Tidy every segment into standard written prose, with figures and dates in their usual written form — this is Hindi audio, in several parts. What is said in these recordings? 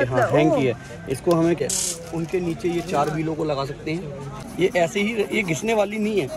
मतलब हैंग की है। इसको हमें क्या उनके नीचे ये 4 व्हीलों को लगा सकते हैं। ये ऐसे ही ये घिसने वाली नहीं है,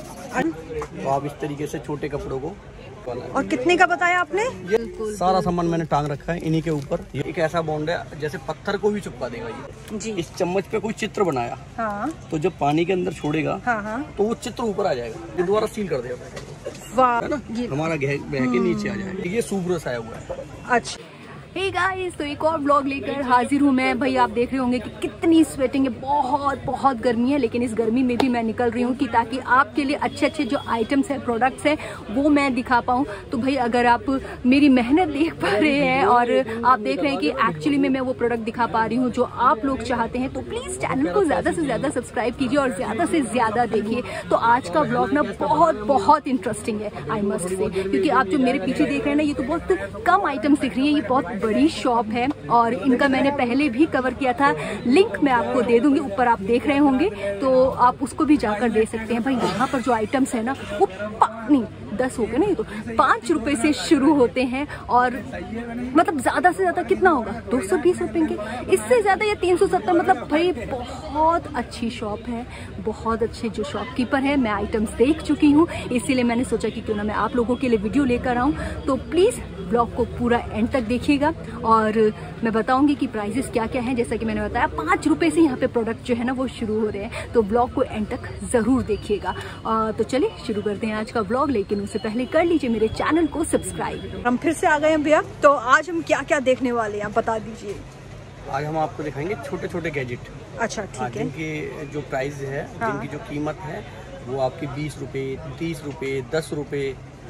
तो आप इस तरीके से छोटे कपड़ों को। और कितने का बताया आपने? ये सारा सामान मैंने टांग रखा है इन्हीं के ऊपर। ये एक ऐसा बॉन्ड है जैसे पत्थर को भी चिपका देगा ये जी। इस चम्मच पे कोई चित्र बनाया, हाँ। तो जब पानी के अंदर छोड़ेगा, हाँ। तो वो चित्र ऊपर आ जाएगा, ये दोबारा सील कर देगा, वाह, है ना, हमारा बह के नीचे आ जाएगा। ये सूब्रस आया हुआ है। अच्छा। हे गाइस, तो एक और ब्लॉग लेकर हाजिर हूँ मैं। भाई आप देख रहे होंगे कि कितनी स्वेटिंग है, बहुत गर्मी है, लेकिन इस गर्मी में भी मैं निकल रही हूँ कि ताकि आपके लिए अच्छे जो आइटम्स हैं, प्रोडक्ट्स हैं, वो मैं दिखा पाऊँ। तो भाई अगर आप मेरी मेहनत देख पा रहे हैं और आप देख रहे हैं कि एक्चुअली में मैं वो प्रोडक्ट दिखा पा रही हूँ जो आप लोग चाहते हैं, तो प्लीज़ चैनल को ज़्यादा से ज़्यादा सब्सक्राइब कीजिए और ज़्यादा से ज़्यादा देखिए। तो आज का ब्लॉग ना बहुत इंटरेस्टिंग है, आई मस्ट से, क्योंकि आप जो मेरे पीछे देख रहे हैं ना, ये तो बहुत कम आइटम्स दिख रही है। ये बहुत बड़ी शॉप है और इनका मैंने पहले भी कवर किया था, लिंक मैं आपको दे दूंगी, ऊपर आप देख रहे होंगे, तो आप उसको भी जाकर दे सकते हैं। भाई यहाँ पर जो आइटम्स है ना, वो नहीं 10 हो गए ना, ये तो 5 रुपए से शुरू होते हैं और मतलब ज्यादा से ज्यादा कितना होगा, 220 रुपए के, इससे ज्यादा या 370। मतलब भाई बहुत अच्छी शॉप है, बहुत अच्छे जो शॉपकीपर है, मैं आइटम्स देख चुकी हूँ, इसीलिए मैंने सोचा कि क्यों ना मैं आप लोगों के लिए वीडियो लेकर आऊँ। तो प्लीज ब्लॉग को पूरा एंड तक देखिएगा और मैं बताऊंगी कि प्राइजेस क्या क्या हैं। जैसा कि मैंने बताया 5 रुपए से यहाँ पे प्रोडक्ट जो है ना वो शुरू हो रहे हैं, तो ब्लॉग को एंड तक जरूर देखिएगा। तो चलिए शुरू करते हैं आज का ब्लॉग, लेकिन उससे पहले कर लीजिए मेरे चैनल को सब्सक्राइब। हम फिर से आ गए हैं भैया, तो आज हम क्या क्या देखने वाले हैं बता दीजिए। आज हम आपको दिखाएंगे छोटे गैजेट। अच्छा ठीक है। जिनकी जो प्राइस है, जिनकी जो कीमत है वो आपकी 20 रुपए, 30 रुपए, 10 रुपए,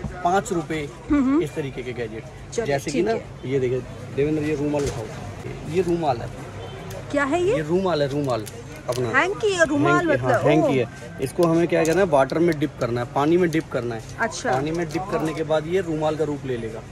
5 रुपए, इस तरीके के गैजेट। जैसे कि ना ये देखिए देवेंद्र, ये रूमाल उठाओ, ये रूमाल है। क्या है ये? रूमाल है, रूमाल अपना हैंग की है रूमाल, मतलब हैंग की है। इसको हमें क्या करना है, वाटर में डिप करना है, पानी में डिप करना है। अच्छा। पानी में डिप करने के बाद ये रूमाल का रूप ले लेगा।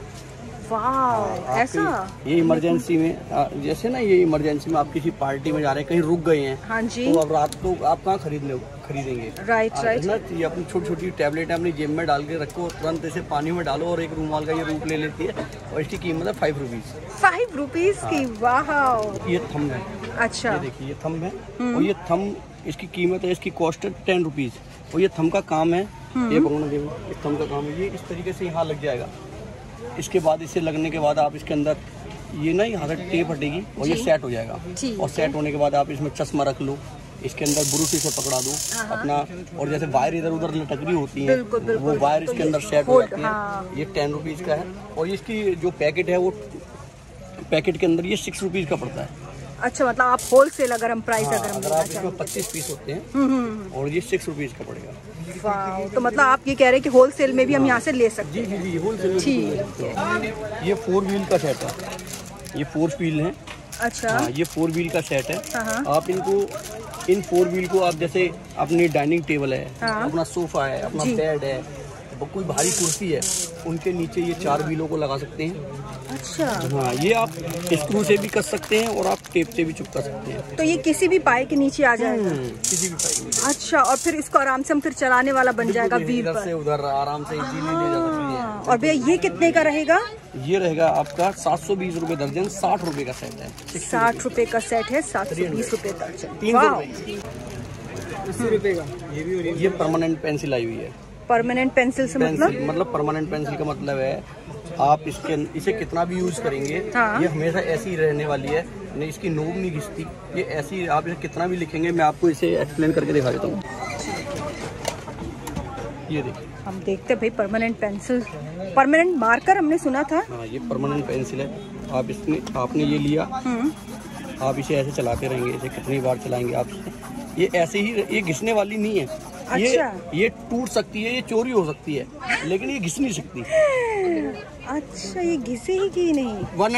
वाह, ऐसा? ये इमरजेंसी में, जैसे ना ये इमरजेंसी में आप किसी पार्टी में जा रहे हैं, कहीं रुक गए हैं, हाँ जी, तो अब रात को आप कहाँ खरीदेंगे? राइट ना, ये अपनी छोटी टैबलेट है, अपनी जेब में डाल के रखो, तुरंत इसे पानी में डालो और एक रूमाल का ये रूप ले लेती है। और इसकी कीमत है 5 रुपीज। 5 रुपीज की? वाह। ये थंब है। अच्छा, ये देखिए ये थंब है, और ये थंब इसकी कीमत है, इसकी कॉस्ट है 10 रुपीज। और ये थंब का काम है, ये थंब का काम है, ये इस तरीके से यहाँ लग जाएगा। इसके बाद इसे लगने के बाद आप इसके अंदर ये ना यहाँ से टेप हटेगी और ये सेट हो जाएगा। और सेट होने के बाद आप इसमें चश्मा रख लो, इसके अंदर ब्रूसी से पकड़ा दो अपना, और जैसे वायर इधर उधर लटक रही होती है, वो वायर इसके अंदर सेट हो जाती है। ये 10 रुपीज का है। और इसकी जो पैकेट है, वो पैकेट के अंदर ये 6 रुपीज का पड़ता है। अच्छा, मतलब आप होलसेल अगर हम प्राइस अगर आप इसमें 25 पीस होते हैं और ये 6 रुपीज का पड़ेगा। वाह, तो मतलब आप ये कह रहे हैं कि होलसेल में भी हम यहाँ से ले सकते हैं? जी होलसेल। ठीक है। ये 4 व्हील का सेट है, ये 4 व्हील है। अच्छा। ये 4 व्हील का सेट है। आप इन 4 व्हील को आप जैसे अपनी डाइनिंग टेबल है, अपना सोफा है, अपना बेड है, कोई भारी कुर्सी है, उनके नीचे ये 4 व्हीलों को लगा सकते हैं। अच्छा। हाँ, ये आप स्क्रू से भी कर सकते हैं और आप टेप से भी चिपका सकते हैं। तो ये किसी भी पाए के नीचे आ जाएगा? किसी भी पाए के। अच्छा, और फिर इसको आराम से हम फिर चलाने वाला बन जाएगा व्हील पर? इधर से उधर आराम से इजीली ले जा सकती है। और भैया ये कितने का रहेगा? ये रहेगा आपका 720 रुपए दर्जन, 60 रुपए का सेट है। 60 रुपए का सेट है, 720 रुपए दर्जन। 80 रुपए का। ये परमानेंट पेंसिल आई हुई है। परमानेंट पेंसिल से मतलब परमानेंट पेंसिल का मतलब है आप इसे कितना भी यूज करेंगे, ये हमेशा ऐसी ही रहने वाली है, नहीं इसकी नोक नहीं घिसती, ये ऐसी, आप इसे कितना भी लिखेंगे। मैं आपको इसे एक्सप्लेन करके दिखा देता हूँ। ये देखिए, हम देखते हैं भाई परमानेंट पेंसिल, परमानेंट मार्कर हमने सुना था। हाँ, ये परमानेंट पेंसिल है। आपने ये लिया, आप इसे ऐसे चलाते रहेंगे, इसे कितनी बार चलाएंगे आप, ये ऐसे ही, ये घिसने वाली नहीं है। अच्छा। ये टूट सकती है, ये चोरी हो सकती है, लेकिन ये घिस नहीं सकती। अच्छा, ये घिसे ही की नहीं।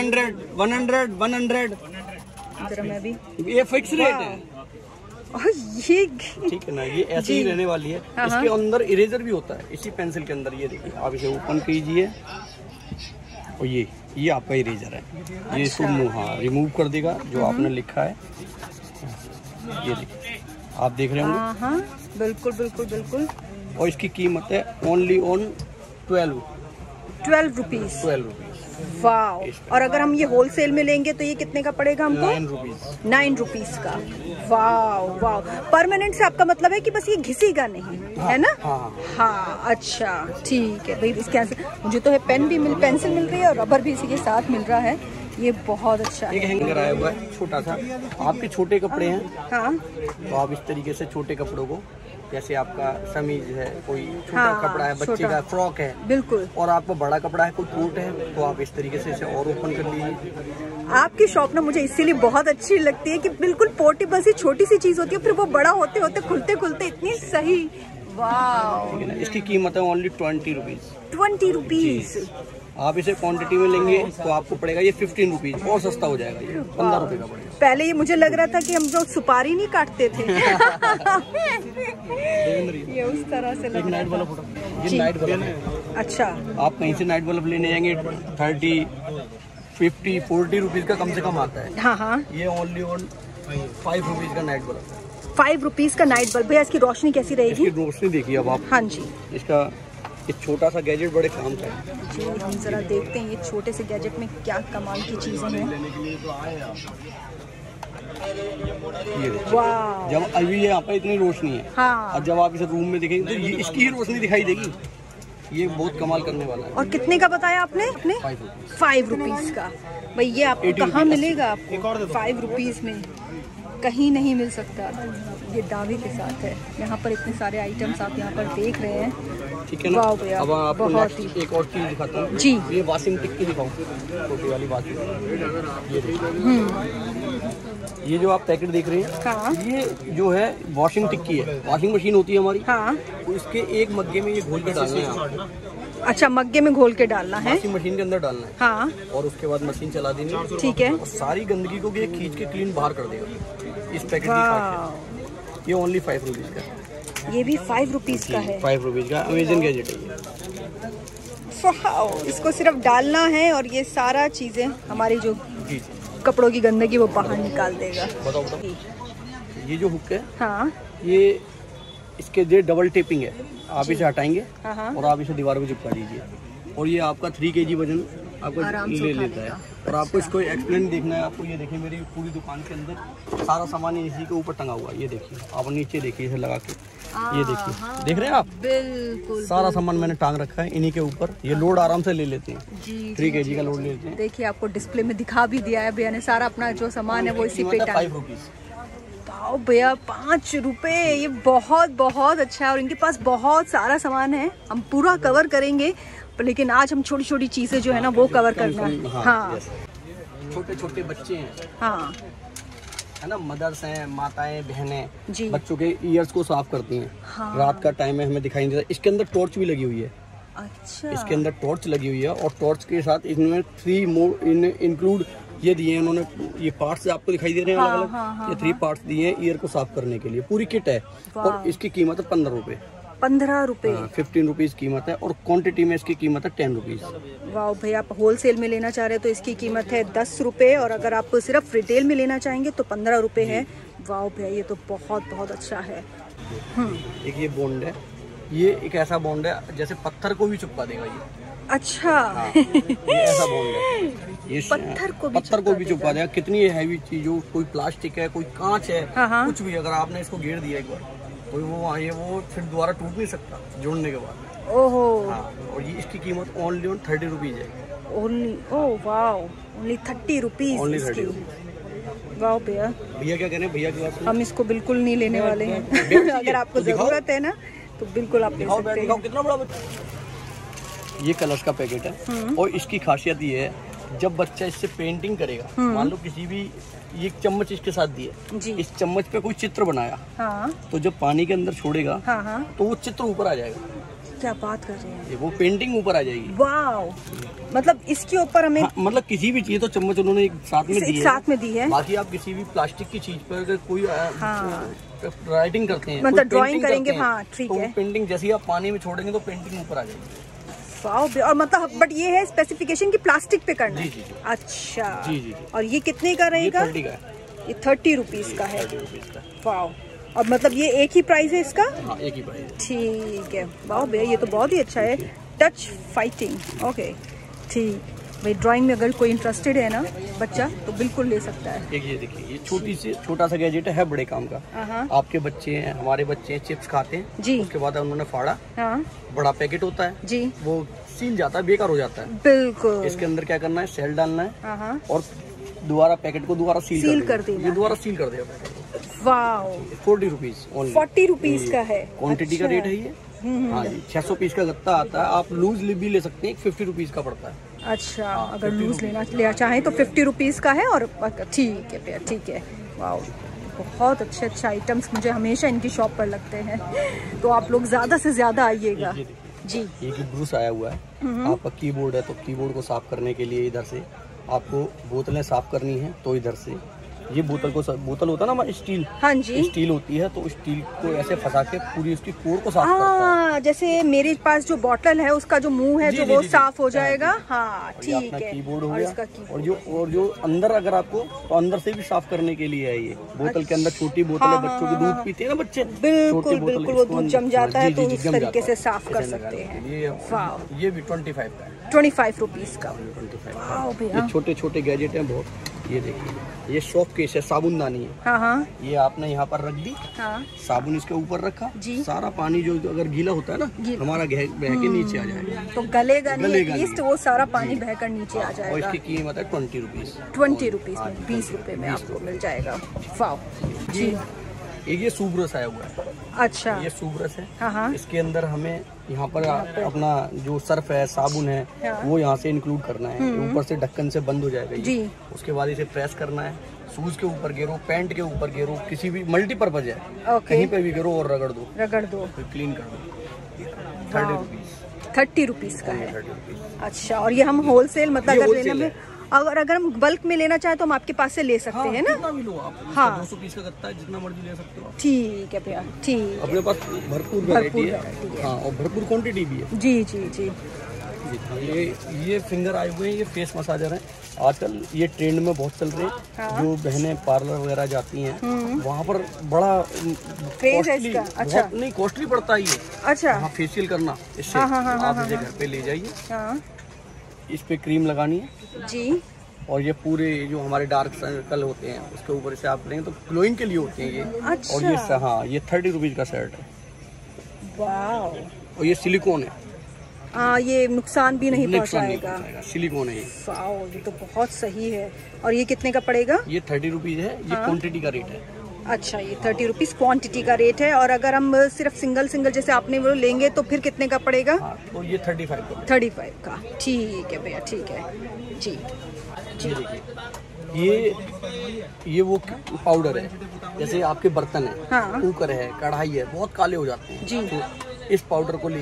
100 जरा मैं भी, ये फिक्स रेट है। ये ठीक है ना, ये ऐसे ही रहने वाली है। इसके अंदर इरेजर भी होता है, इसी पेंसिल के अंदर। ये देखिए, आप इसे ओपन कीजिए और ये आपका इरेजर है। ये इसको रिमूव कर देगा जो आपने लिखा है। ये देखिए, आप देख रहे होंगे। हाँ, बिल्कुल बिल्कुल बिल्कुल। और इसकी कीमत है ओनली ऑन 12 रुपीज। वाह। और अगर हम ये होलसेल में लेंगे तो ये कितने का पड़ेगा हमको? 9 रुपीज। 9 रुपीज का। वाह वाह। परमानेंट से आपका मतलब है कि बस ये घिसेगा नहीं, है ना? हाँ अच्छा ठीक है भाई। इसके मुझे तो है पेंसिल मिल रही है और रबर भी इसी के साथ मिल रहा है। ये बहुत अच्छा है। एक हैंगर आया हुआ है छोटा सा, आपके छोटे कपड़े हैं। हाँ। तो आप इस तरीके से छोटे कपड़ों को, जैसे आपका समीज है, कोई छोटा कपड़ा है, बच्चे का फ्रॉक है, बिल्कुल, और आपको बड़ा कपड़ा है, कोई कोट है, तो आप इस तरीके से इसे और ओपन कर लीजिए। आपकी शॉप ना मुझे इसीलिए बहुत अच्छी लगती है कि बिल्कुल पोर्टेबल सी छोटी सी चीज होती है, फिर वो बड़ा होते होते खुलते खुलते इतनी सही। वाह। इसकी कीमत है ओनली 20 रुपीज। 20 रुपीज। आप इसे क्वांटिटी में लेंगे तो आपको पड़ेगा ये 15 रुपीज, और सस्ता हो जाएगा, ये 15 रुपए का पड़ेगा। पहले ये मुझे लग रहा था कि हम लोग सुपारी नहीं काटते थे। ये उस तरह से लग नाइट बल्ब, ये नाइट बल्ब है। अच्छा। आप कहीं से नाइट बल्ब लेने जाएंगे 30, 50, 40 रुपीज का कम से कम आता है। हाँ हाँ। ये ओनली 5 रुपीज का नाइट बल्ब है। 5 रुपीज का नाइट बल्ब। भैया इसकी रोशनी कैसी रहेगी? इसकी रोशनी देखिए अब आप। हाँ जी। इसका एक छोटा सा गैजेट बड़े काम का है जी। हम जरा देखते हैं ये छोटे से गैजेट में क्या कमाल की चीजें हैं। ये वाह। जब अभी यहाँ पे इतनी रोशनी है, हाँ, और जब आप इसे रूम में देखेंगे तो ये इसकी ही रोशनी दिखाई देगी। ये बहुत कमाल करने वाला है। और कितने का बताया आपने? 5 रुपीज का। भाई ये आपको कहाँ मिलेगा? आपको 5 रुपीज में कहीं नहीं मिल सकता। ये दावे के साथ है। यहाँ पर इतने सारे आइटम्स आप यहाँ पर देख रहे हैं। ठीक है ना? वाह भैया, अब आपको बहुत ही एक और चीज दिखाता हूँ जी। ये वॉशिंग टिक्की दिखाऊँ, छोटी वाली वॉशिंग। ये देखिए, ये जो आप पैकेट देख रहे हैं, हाँ, ये जो है वॉशिंग टिक्की है। वॉशिंग मशीन होती है हमारी, हाँ, तो इसके एक मग्गे में ये घोल के डालना है आप। अच्छा, मग्गे में घोल के डालना है, वॉशिंग मशीन के अंदर डालना है। हाँ, और उसके बाद मशीन चला देनी। ठीक है। और सारी गंदगी को ये खींच के क्लीन बाहर कर देगा इस पैकेट की खासियत। ये ओनली 5 रुपीज का। ये भी 5 रुपीज का है। 5 रुपीज का अमेजन गैजेट है ये। इसको सिर्फ डालना है और ये सारा चीजें हमारी जो कपड़ों की गंदगी वो बाहर निकाल देगा। बताओ। ये जो हुक है, हाँ, ये इसके जो डबल टेपिंग है, आप इसे हटाएंगे, हाँ, और आप इसे दीवार पे चिपका दीजिए, और ये आपका 3 kg वजन आपका ले लेता है। और आपको इसको एक्सप्लेन देखना है आपको। ये देखिए मेरी पूरी दुकान के अंदर सारा सामान इसी के ऊपर टंगा हुआ है। ये देखिए, आप नीचे देखिए इसे लगा के, ये देखिए, देख रहे हैं आप? बिल्कुल सारा सामान मैंने टांग रखा है इन्हीं के ऊपर। ये लोड आराम से ले लेते हैं। 3 kg का लोड ले लेते हैं। देखिए आपको डिस्प्ले में दिखा भी दिया है भैया ने। सारा अपना जो सामान है वो इसी पे 5 रुपीज। भैया 5 रुपए, ये बहुत बहुत अच्छा है। और इनके पास बहुत सारा सामान है, हम पूरा कवर करेंगे, लेकिन आज हम छोटी छोटी चीजें जो है ना वो कवर करना है। हाँ, छोटे छोटे बच्चे हैं, हाँ, है ना, मदर्स हैं, माताएं, बहनें जी, बच्चों के ईयर्स को साफ करती हैं। हाँ, रात का टाइम है, हमें दिखाई नहीं देता। इसके अंदर टॉर्च भी लगी हुई है। अच्छा, इसके अंदर टॉर्च लगी हुई है, और टॉर्च के साथ इनमें 3 मोर इंक्लूड ये दिए हैं उन्होंने। ये पार्ट्स आपको दिखाई दे रहे हैं, अलग अलग। ये 3 पार्ट्स दिए हैं ईयर को साफ करने के लिए। पूरी किट है, और इसकी कीमत है 15 रुपए। 15 रुपए। 15 रुपीज कीमत है, और क्वांटिटी में इसकी कीमत है 10 रुपीज। वाह भैया, आप होलसेल में लेना चाह रहे हैं तो इसकी कीमत है 10 रुपए, और अगर आप सिर्फ रिटेल में लेना चाहेंगे तो 15 रुपए है। वाह भैया, ये तो बहुत बहुत अच्छा है। एक ये बॉन्ड है, ये एक ऐसा बॉन्ड है जैसे पत्थर को भी चिपका देगा ये। अच्छा, ये ऐसा बॉन्ड है, ये पत्थर को भी चिपका देगा। कितनी हैवी चीज हो, कोई प्लास्टिक है, कोई कांच है, हाँ, कुछ भी, अगर आपने इसको घेर दिया एक बार, कोई वो फिर दोबारा टूट नहीं सकता जोड़ने के बाद। ओहो। हाँ, और ये इसकी कीमत ओनली 30 रुपीज है। Only, oh wow, only 30 rupees. Only 30 rupees. वाह भैया, भैया क्या कह रहे हैं? भैया की बात हम इसको बिल्कुल नहीं लेने वाले हैं। अगर आपको जरूरत है ना तो बिल्कुल आप ले सकते हैं। कितना बड़ा बच्चा। ये कलर्स का पैकेट है, और इसकी खासियत ये है, जब बच्चा इससे पेंटिंग करेगा, मान लो किसी भी, ये चम्मच इसके साथ दिए जी, इस चम्मच पे कोई चित्र बनाया, हाँ, तो जब पानी के अंदर छोड़ेगा, हाँ, हाँ, तो वो चित्र ऊपर आ जाएगा। क्या बात कर रहे हैं? वो पेंटिंग ऊपर आ जाएगी। वाओ, मतलब इसके ऊपर हमें, हाँ, मतलब किसी भी चीज, तो चम्मच उन्होंने एक साथ में दी है। बाकी आप किसी भी प्लास्टिक की चीज पर अगर कोई राइटिंग करते हैं, मतलब ड्राइंग करेंगे, हाँ ठीक है, पेंटिंग जैसे ही आप पानी में छोड़ेंगे तो पेंटिंग ऊपर आ जाएगी। और मतलब बट ये है स्पेसिफिकेशन की प्लास्टिक पे करना है। जी। अच्छा, जी। और ये कितने का रहेगा? ये 30 का है। ये 30 रुपीज का है। 30 रुपीज का। वाओ, और मतलब ये एक ही प्राइस है इसका? हाँ, एक ही प्राइस है। ठीक है। वाओ भैया, ये तो बहुत ही अच्छा है। टच फाइटिंग, ओके, ठीक। भाई ड्राइंग में अगर कोई इंटरेस्टेड है ना बच्चा तो बिल्कुल ले सकता है। एक ये देखिए, ये छोटा सा गैजेट है बड़े काम का। आपके बच्चे हैं, हमारे बच्चे हैं, चिप्स खाते हैं जी, उसके बाद उन्होंने फाड़ा, बड़ा पैकेट होता है जी, वो सील जाता है, बेकार हो जाता है। बिल्कुल। इसके अंदर क्या करना है, सेल डालना है और दोबारा पैकेट को दोबारा सील कर देना। ये दोबारा सील कर देगा। वाओ, 40 रुपीज, 40 रुपीज का है, क्वान्टिटी का रेट है ये। हाँ जी, 600 पीस का गत्ता आता है, आप लूज भी ले सकते हैं, 50 रुपीज का पड़ता है। अच्छा, अगर लूज लेना चाहें तो 50 रुपीज का है। और ठीक है भैया, ठीक है। वाओ, बहुत अच्छे अच्छे आइटम्स मुझे हमेशा इनकी शॉप पर लगते हैं, तो आप लोग ज्यादा से ज्यादा आइएगा जी। ये ब्रूस आया हुआ है, आपका कीबोर्ड है तो कीबोर्ड को साफ करने के लिए इधर से, आपको बोतलें साफ करनी है तो इधर से, ये बोतल होता है ना स्टील, हाँ जी, स्टील होती है, तो स्टील को ऐसे फंसा के पूरी उसकी कोर को साफ करता है। जैसे मेरे पास जो बोतल है उसका जो मुंह है जो वो साफ हो जाएगा। हाँ ठीक है, कीबोर्ड हो गया। और जो अंदर अगर आपको तो अंदर से भी साफ करने के लिए है ये बोतल के अंदर, छोटी बोतल है, बच्चों की दूध पीते हैं ना बच्चे, बिल्कुल बिल्कुल, वो दूध जम जाता है तो उस तरीके से साफ कर सकते हैं। ये भी 25 का है, 25 रुपीज का। ये छोटे छोटे गैजेट है बहुत। ये देखिए, ये शॉप केस है, साबुनदानी है। ये आपने यहाँ पर रख दी, साबुन इसके ऊपर रखा जी, सारा पानी जो अगर गीला होता है ना हमारा बह के नीचे आ जाएगा, तो गलेगा नहीं, वो सारा पानी बहकर नीचे आ जाएगा। और इसकी कीमत है 20 रुपीज। 20 रुपीज में 20 रुपए में आपको मिल जाएगा। वाओ जी। एक ये सूब्रश आया हुआ है। अच्छा, ये सूब्रश है, इसके अंदर हमें यहाँ पर अपना जो सर्फ है, साबुन है, वो यहाँ से इंक्लूड करना है, ऊपर से ढक्कन से बंद हो जाएगा जी। उसके बाद इसे प्रेस करना है, शूज के ऊपर गिरो, पैंट के ऊपर गिरो, किसी भी मल्टीपर्पज है, कहीं पे भी गिरो और रगड़ दो, फिर क्लीन कर दो। 30 रुपीज का है। अच्छा, और ये हम होलसेल मतलब अगर लेने में, अगर हम बल्क में लेना चाहे तो हम आपके पास से ले सकते हैं ना? भी लो आप, 200 पीस का गत्ता है, जितना मर्जी ले सकते हो। ठीक है भैया, ठीक। अपने पास भरपूर वैरायटी है, हाँ, और भरपूर क्वांटिटी भी है जी जी जी। ये फिंगर आए हुए हैं, ये फेस मसाजर है, आजकल ये ट्रेंड में बहुत चल रहे हैं। जो बहनें पार्लर वगैरह जाती हैं वहाँ पर बड़ा कॉस्टली, अच्छा नहीं कॉस्टली पड़ता है ये। अच्छा, हाँ, फेशियल करना इससे आप इसे घर पे ले जाइए, इस पे क्रीम लगानी है जी, और ये पूरे जो हमारे डार्क सर्कल होते हैं उसके ऊपर से आप लेंगे तो ग्लोइंग के लिए होते हैं ये। अच्छा। और ये ये 30 रुपीज का शर्ट है। वाओ। और ये सिलिकॉन है, ये नुकसान भी नहीं पहुंचाएगा, सिलिकॉन है ये। वाओ, ये तो बहुत सही है। और ये कितने का पड़ेगा? ये 30 रुपीज है, ये क्वांटिटी का रेट है। अच्छा, ये 30 रुपीज क्वान्टिटी का रेट है, और अगर हम सिर्फ सिंगल जैसे आपने वो लेंगे तो फिर कितने का पड़ेगा? तो ये 35 का। ठीक है भैया, ठीक है जी जी। ये वो पाउडर है, जैसे आपके बर्तन है, कुकर है, कढ़ाई है, बहुत काले हो जाते हैं जी, तो इस पाउडर को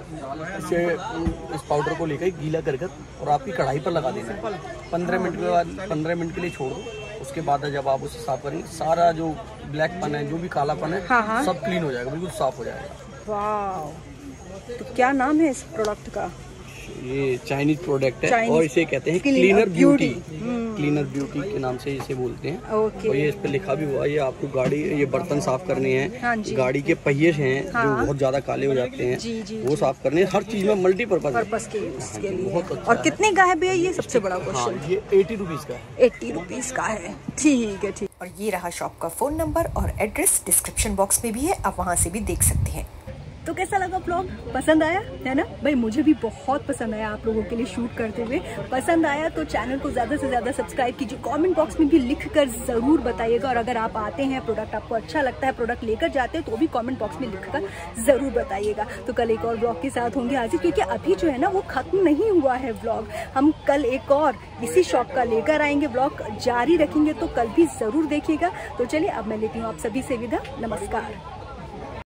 लेकर गीला कर और आपकी कढ़ाई पर लगा देना। 15 मिनट के बाद 15 मिनट के लिए छोड़ दो, उसके बाद जब आप उसे साफ करेंगे सारा जो ब्लैकपन है, जो भी कालापन है, सब क्लीन हो जाएगा, बिल्कुल साफ हो जाएगा। वाह, तो क्या नाम है इस प्रोडक्ट का? ये चाइनीज प्रोडक्ट है और इसे कहते हैं क्लीनर ब्यूटी। क्लीनर ब्यूटी के नाम से इसे बोलते हैं। और ये इस पे लिखा भी हुआ है, ये आपको गाड़ी, ये बर्तन साफ करने हैं, गाड़ी के पहिए हैं जो बहुत ज्यादा काले हो जाते हैं, वो साफ करने, हर चीज में मल्टीपर्पज के लिए। और कितने का है भैया ये? सबसे बड़ा क्वेश्चन। ये 80 रुपीज का है। 80 रुपीज का है, ठीक है, ठीक। और ये रहा शॉप का फोन नंबर और एड्रेस डिस्क्रिप्शन बॉक्स में भी है, आप वहाँ से भी देख सकते हैं। तो कैसा लगा व्लॉग? पसंद आया है ना भाई? मुझे भी बहुत पसंद आया आप लोगों के लिए शूट करते हुए। पसंद आया तो चैनल को ज़्यादा से ज़्यादा सब्सक्राइब कीजिए, कमेंट बॉक्स में भी लिखकर ज़रूर बताइएगा। और अगर आप आते हैं, प्रोडक्ट आपको अच्छा लगता है, प्रोडक्ट लेकर जाते हैं, तो भी कमेंट बॉक्स में लिखकर ज़रूर बताइएगा। तो कल एक और व्लॉग के साथ होंगे हाजिर, क्योंकि अभी जो है ना वो ख़त्म नहीं हुआ है व्लॉग। हम कल एक और इसी शॉप का लेकर आएंगे, व्लॉग जारी रखेंगे, तो कल भी ज़रूर देखिएगा। तो चलिए अब मैं लेती हूँ आप सभी से विदा, नमस्कार।